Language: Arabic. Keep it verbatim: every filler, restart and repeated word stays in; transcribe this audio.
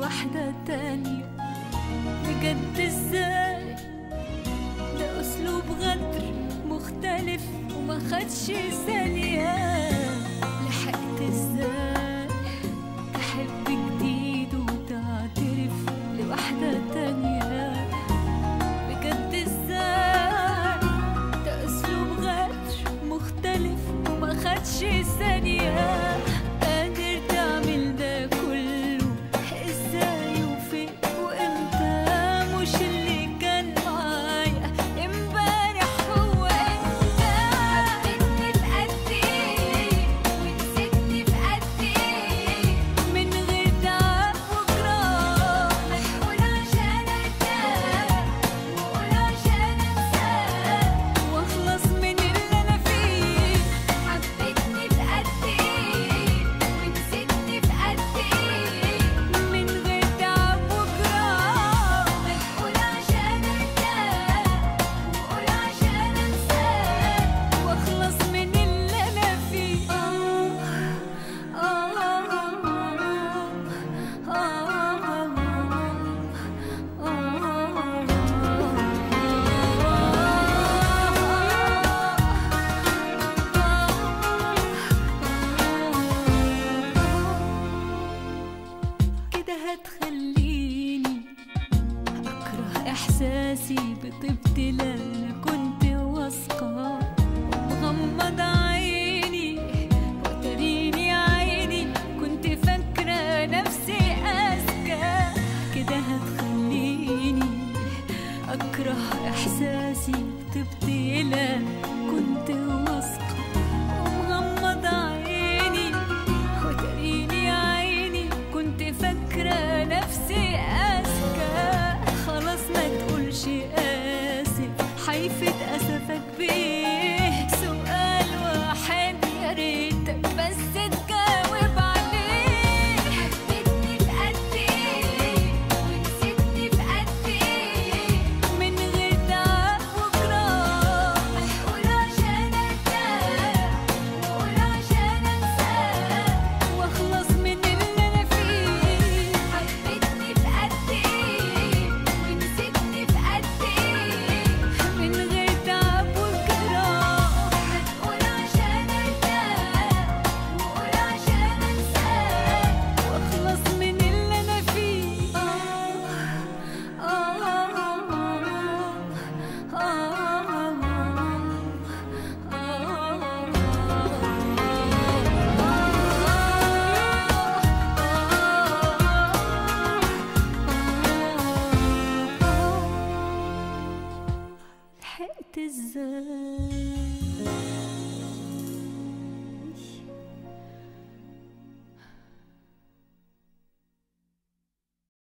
لواحدة تانية. بجد ازاي ده أسلوب غدر مختلف وما خدش ثانية. لحقت ازاي تحب جديد وتعترف لواحدة تانية. بجد ازاي ده أسلوب غدر مختلف وما خدش ثانية. قادر تعمل ده كله ازاي وفين وامتى؟ مش اللي كان معايا امبارح هو انت. حبيتني بقد ايه ونسيتني بقد ايه من غير تعب وجراح. قول عشان ارتاح وقول عشان انساك واخلص من اللي انا فيه. حبيتني بقد ايه ونسيتني بقد ايه من غير تعب وجراح. قول عشان ارتاح وقول عشان انساك واخلص من اللي انا فيه. آه كده هتخليني أكره إحساسي بطيبتي اللي أنا كنت واثقة. مغمض عيني وتريني عيني كنت فاكرة نفسي أذكى. كده هتخليني أكره إحساسي بطيبتي اللي أنا كنت واثقة. ومغمض عيني وتريني عيني كنت فاكرة نفسي أذكى. خلاص ما تقولش آسف حيفت أسفك بيه. سؤال واحد يا ريتك بس تجاوب عليه. حبيتني بقد ايه ونسيتني بقد ايه من غير تعب وجراح. قول عشان ارتاح وقول عشان انساك واخلص من اللي انا فيه. حبيتني بقد ايه ونسيتني بقد ايه من غير تعب وجراح. قول عشان ارتاح وقول عشان انساك واخلص من اللي انا فيه. آه لحقت ازاي